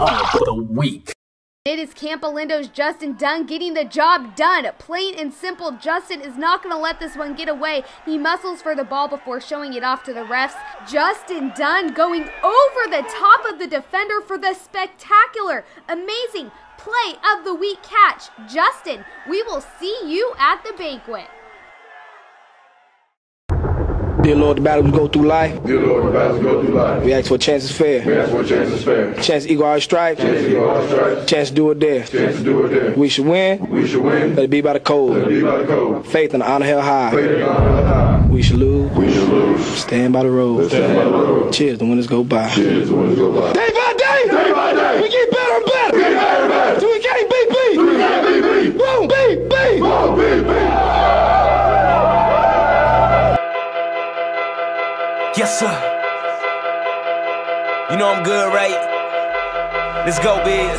of the week. It is Camp Alindo's Justin Dunn getting the job done. Plain and simple, Justin is not going to let this one get away. He muscles for the ball before showing it off to the refs. Justin Dunn going over the top of the defender for the spectacular, amazing play of the week catch. Justin, we will see you at the banquet. Dear Lord, the battles we go through life. Dear Lord, the battles we go through life. We ask for a chance is fair. We ask for a chance is fair. Chance to equal our stripes. Chance to equal our stripes. Chance to do it there. Chance to do it there. We should win. We should win. Let it be by the code. Let it be by the code. Faith and honor held high. Faith and honor held high. We should lose. We should lose. Stand by the road. Stand by the road. Cheers, the winners go by. Cheers, the winners go by. Day by day. Day by day. We get better and better. We get better and better. Till we can't beat beat. Till we can't beat beat. Won't beat beat. Won't beat beat. Yes, sir. You know I'm good, right? Let's go, Biz.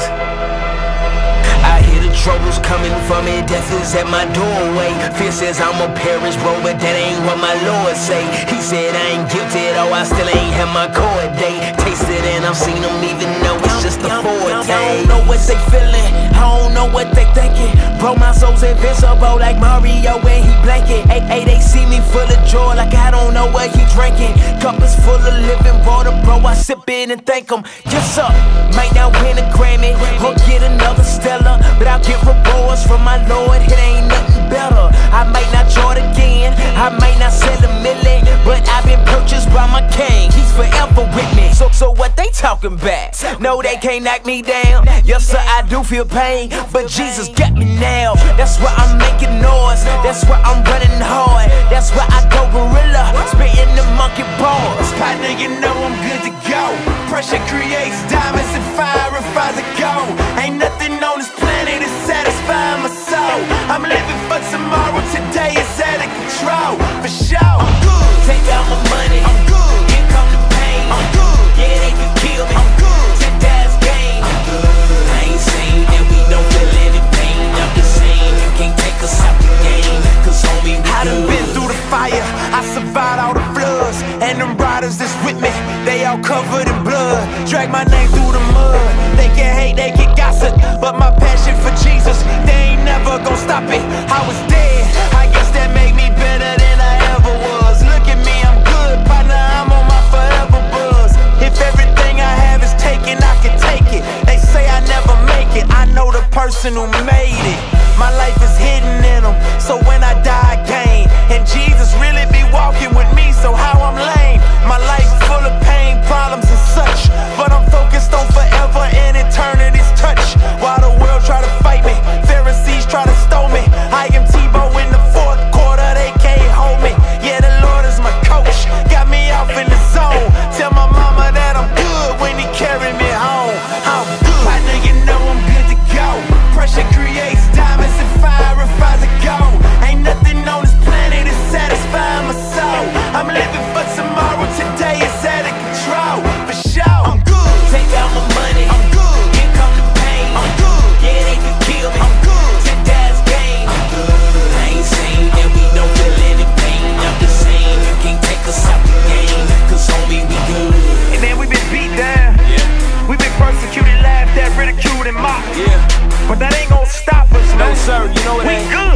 I hear the troubles coming for me, death is at my doorway. Fear says I'm a perish, bro, but that ain't what my Lord say. He said I ain't guilty at all, I still ain't had my court date. Tasted and I've seen them even though it's just a forte. I don't know what they feeling, I don't know what they thinking. Bro, my soul's invincible like Mario when he blanket. Hey, they see me full of joy like I don't know what he drinking. Cup is full of living water, bro, I sip it and thank him. Yes, sir, might not win a Grammy or get another Stella, but I'll get rewards from my Lord, it ain't nothing better. I might not chart again, I might not sell a million, but I've been purchased by my king, he's forever with me. So what they talking about? No, they can't knock me down. Yes, sir, I do feel pain, but Jesus got me now. That's why I'm making noise, that's why I'm running hard, that's why I go gorilla, spitting the monkey bars. Partner, you know I'm good to go. Pressure creates diamonds and fire refines a gold. Ain't nothing on this planet is satisfying my soul. I'm living for tomorrow, today is out of control. For sure, I'm good. Take out my money, I'm good. Here come the pain, I'm good. Yeah, they can kill me, I'm good. Take that's game, I'm good. I ain't saying that we don't feel any pain. I'm just saying you can't take us out the game, cause homie, we I done been through the fire, I survived all the floods. And them riders that's with me, they all covered in blood. Drag my name through the mud. They can hate, they can gossip, but my passion for Jesus, they ain't never gon' stop it. I was dead, I guess that made me better than I ever was. Look at me, I'm good, partner, I'm on my forever buzz. If everything I have is taken, I can take it. They say I never make it, I know the person who made it. My life is hidden in them, so when I die I gain. And Jesus really be walking with me, so how I'm lame. My life's full of pain, problems and such, but I'm focused on forever and eternity's touch. While the world try to fight me, Pharisees try to stole me, I am Tebow in the fourth quarter, they can't hold me. Yeah, the Lord is my coach, got me off in the zone. Tell my mama that I'm good when he carry me home. I'm good, partner, you know I'm good to go. Pressure creates diamonds and fire refines a gold. Ain't nothing on this planet is satisfying my soul. I'm living for tomorrow, today is out of control. For sure, I'm good. Take out my money, I'm good. Here come the pain, I'm good. Yeah, they can kill me, I'm good. Take that's game, I'm good. I ain't saying that we don't feel any pain. I'm just saying you can't take us out the game, cause homie, we good. And then we been beat down, yeah. We been persecuted, laughed at, ridiculed and mocked, yeah. But that ain't gon' stop us, man. No sir, you know it ain't. We good.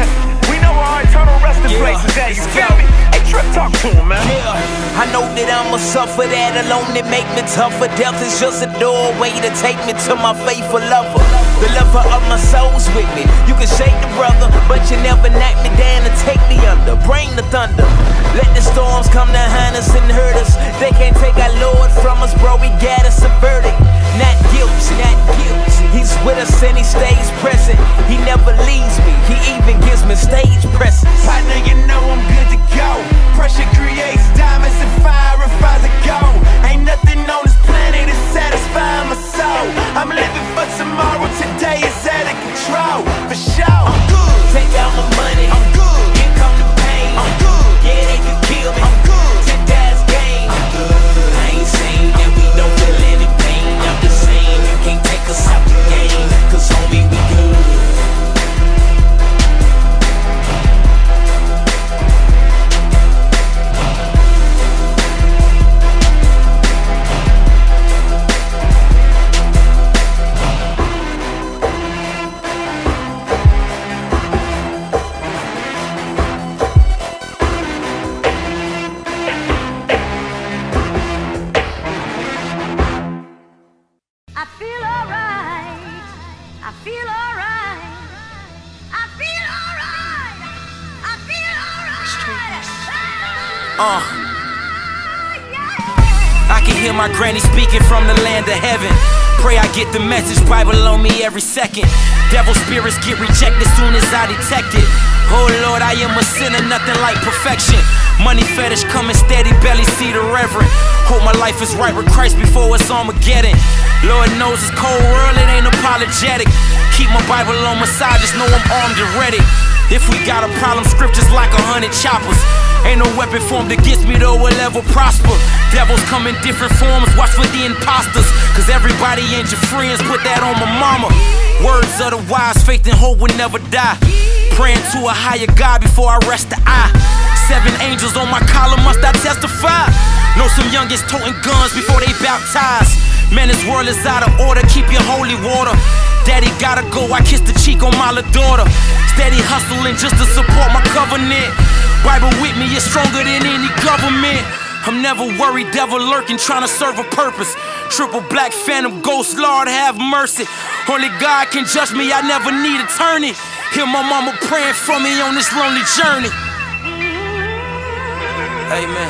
We know where our eternal resting place is at, you feel me? Hey, Trip, talk to him, man. Yeah, I know that I'ma suffer, that alone that make me tougher. Death is just a doorway to take me to my faithful lover. The lover of my soul's with me. You can shake the brother, but you never knock me down and take me under. Bring the thunder, let the storms come behind us and hurt us. They can't take our Lord from us, bro, we got us a verdict. Not guilt, not guilt. He's with us and he stays present. He never leaves me, he even gives me stage presence. Partner, you know I'm good to go. Pressure creates diamonds and fire refines a gold. Ain't nothing on this planet is satisfying my soul. I'm living for tomorrow, today is out of control. For sure, I'm good. Take out my money, I'm good. Here come the pain, I'm good. Yeah, they can kill me, I'm good. Take that's game, I'm good. I ain't saying I feel alright. I feel alright. I feel alright. I feel alright. I can hear my granny speaking from the land of heaven. Pray I get the message, Bible on me every second. Devil spirits get rejected soon as I detect it. Oh Lord, I am a sinner, nothing like perfection. Money fetish coming steady, belly see the reverend. Hope my life is right with Christ before it's Armageddon. Lord knows it's cold world, it ain't apologetic. Keep my Bible on my side, just know I'm armed and ready. If we got a problem, scriptures like 100 choppers. Ain't no weapon formed against me though will ever prosper. Devils come in different forms, watch for the imposters. Cause everybody ain't your friends, put that on my mama. Words of the wise, faith and hope will never die. Praying to a higher God before I rest the eye. 7 angels on my collar, must I testify? Know some youngins toting guns before they baptized. Man, this world is out of order, keep your holy water. Daddy gotta go, I kiss the cheek on my little daughter. Steady hustling just to support my covenant. Bible with me is stronger than any government. I'm never worried, devil lurking, trying to serve a purpose. Triple black phantom ghost, Lord have mercy. Only God can judge me, I never need attorney. Hear my mama praying for me on this lonely journey. Amen.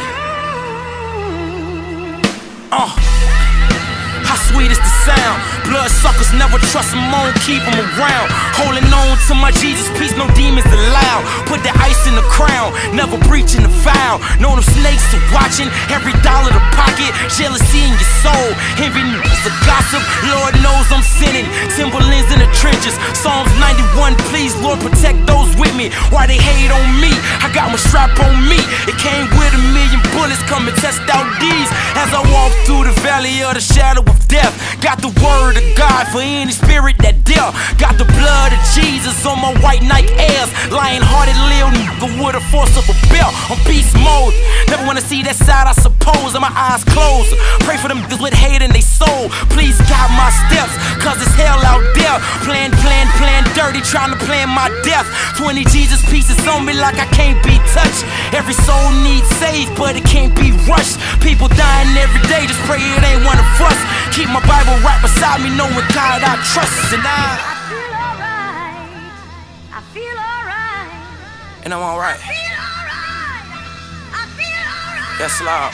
How sweet is the sound? Blood suckers never trust them, won't keep them around. Holding on to my Jesus peace, no demons allowed. Put the ice in the crown, never breaching the vow. Know them snakes are watching, every dollar to pocket. Jealousy in your soul, envy is a gossip. Lord knows I'm sinning, Timberlands in the trenches. Psalms 91, please Lord protect those with me. Why they hate on me? I got my strap on me. It came with 1,000,000 bullets, come and test out these. As I walk through the valley of the shadow of death, got the word of God for any spirit that dare. Got the blood of Jesus on my white Nike Airs. Lion-hearted little nigga with a force of a belt. On beast mode, never wanna see that side I suppose. And my eyes closed, pray for them niggas with hate in they soul. Please guide my steps, cause it's hell out there. Plan dirty, trying to plan my death. 20 Jesus pieces on me like I can't be touched. Every soul needs saved, but it can't be rushed. People dying every day, just pray it ain't one of us. Keep my Bible right beside me, knowing God I trust. And I feel alright. I feel alright. And I'm alright. I feel alright. I feel alright. Yes, Lord.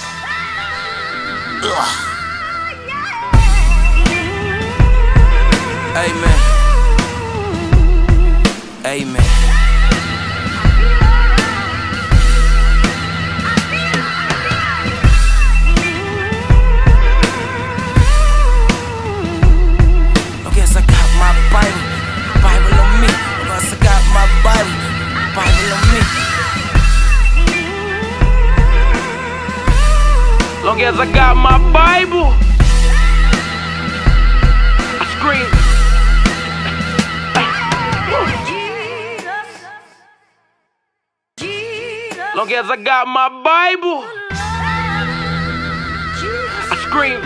Amen. Amen. I guess I got my Bible on me. I guess I got my Bible on me. Long as I got my Bible, I scream. Long as I got my Bible, I scream.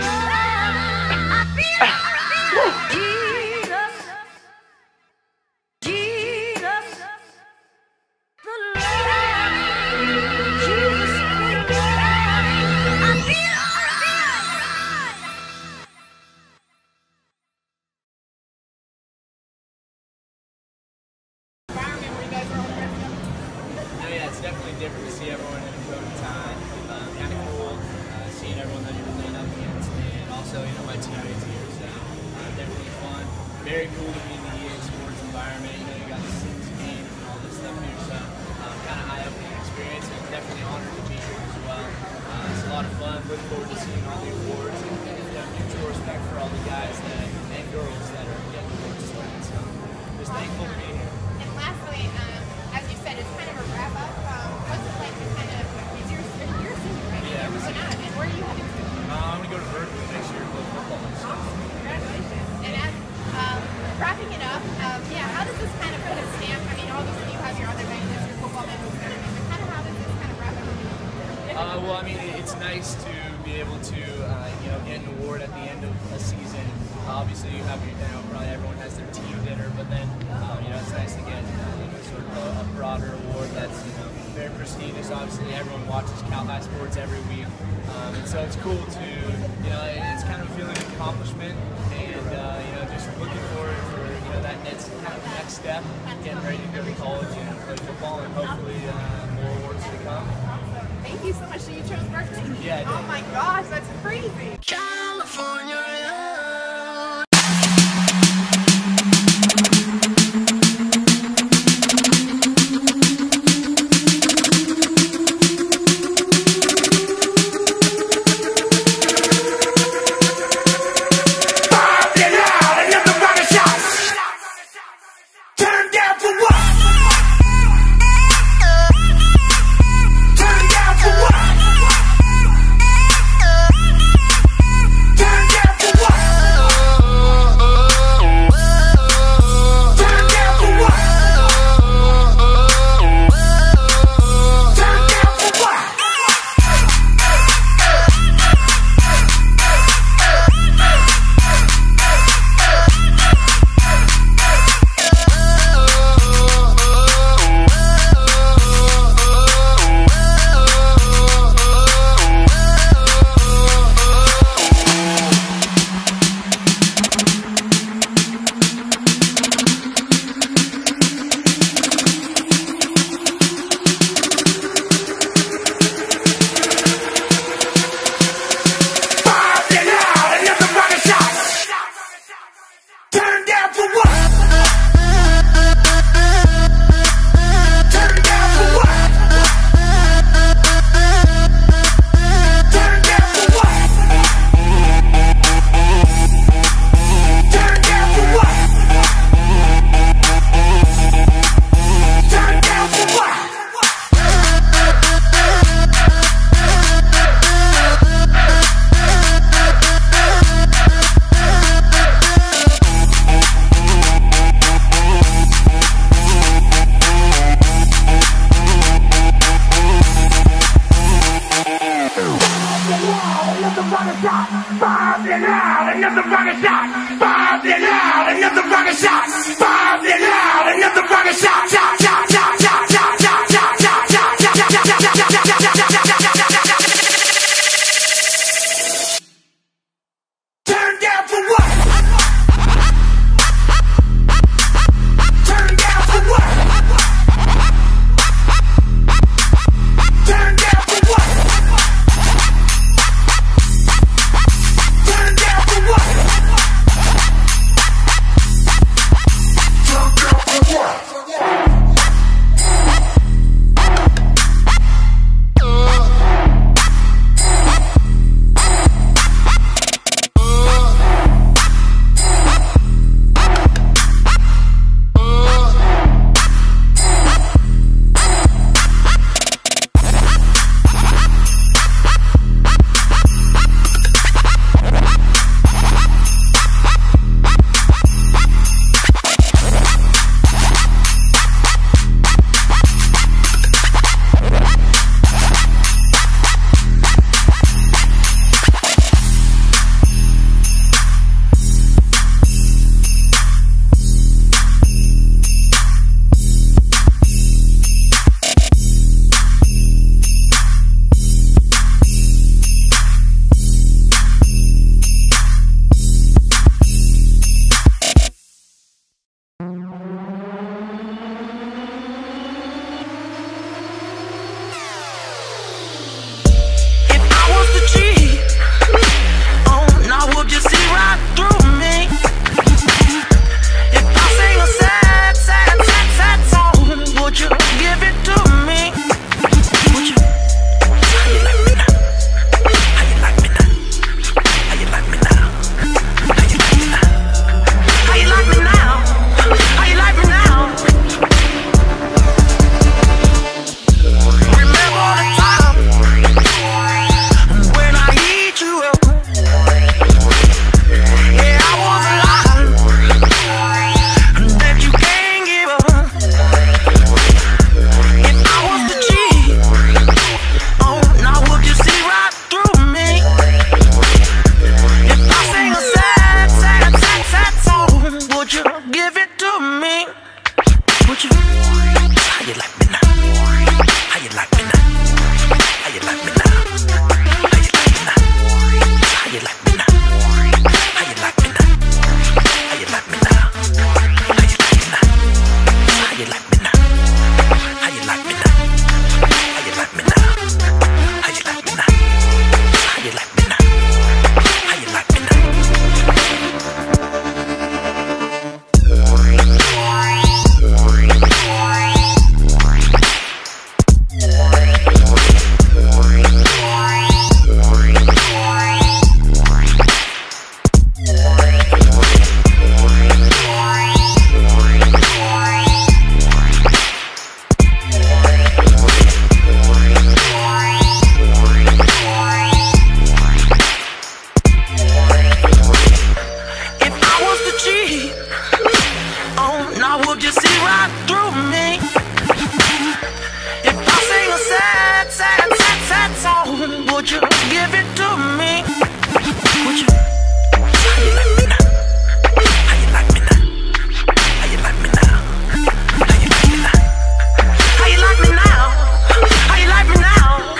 It's definitely different to see everyone in a COVID time. Kind of cool seeing everyone that you're playing up against, and also, you know, my teammates here. So definitely fun. Very cool to be in the EA Sports environment. You know, you got the 6 games and all this stuff here. So kind of eye-opening experience, and definitely honored to be here as well. It's a lot of fun. Look forward to seeing all the awards, and mutual respect for all the guys and girls that are getting awards tonight. So just thankful to be here. And lastly, as you said, it's kind of a wrap-up. What's it like to kind of, it's your senior, right? Yeah, You're moving on, and where are you heading to? I'm going to go to Berkeley next year to play football. So. Congratulations. And as wrapping it up, yeah, how does this kind of put a stamp? I mean, obviously you have your other guys, your football guys, but kind of how does this kind of wrap up? Well, I mean, it's nice to be able to, you know, get an award at the end of a season. Obviously, you have your, you know, probably everyone has their team dinner, but then, you know, it's nice to get sort of a broader award that's, you know, very prestigious. Obviously, everyone watches Cal High Sports every week, and so it's cool to, you know, it's kind of a feeling of accomplishment, and Yeah, I did. Oh my gosh, that's crazy. Turn down got through me. If I sing a sad, sad, sad, sad song, would you give it to me? Would you? How you like me now? How you like me now? How you like me now? How you like me now? How you like me now? How you like me now?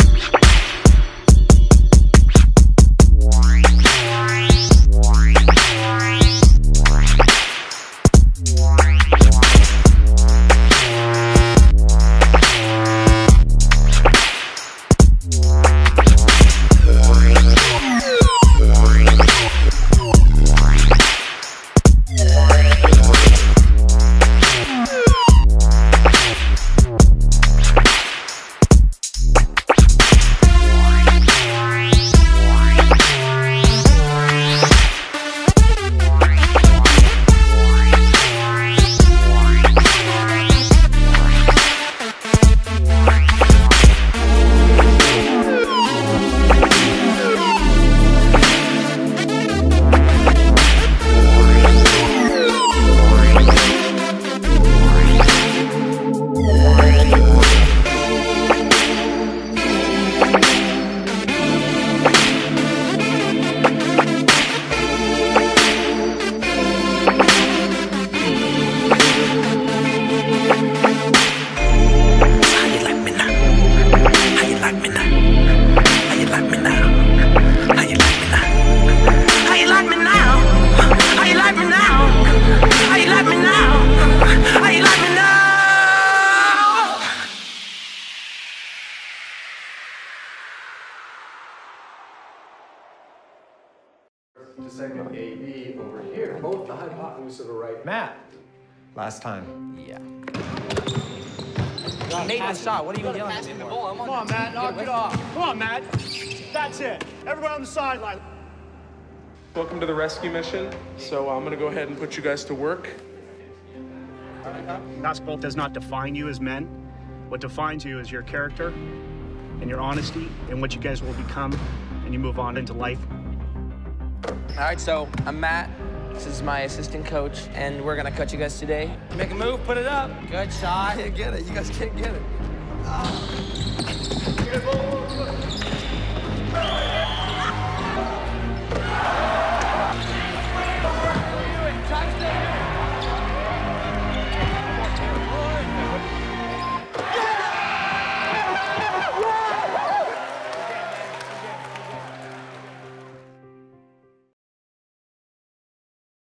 To segment AB over here, both the hypotenuse of the right. Matt, last time. Yeah. Made the shot. What are you even yelling at me for? Come on, Matt, knock it off. Come on, Matt. That's it. Everybody on the sideline. Welcome to the rescue mission. So I'm gonna go ahead and put you guys to work. Basketball does not define you as men. What defines you is your character and your honesty and what you guys will become, and you move on into life. All right, so I'm Matt. This is my assistant coach, and we're gonna cut you guys today. Make a move, put it up. Good shot. Can't get it. You guys can't get it.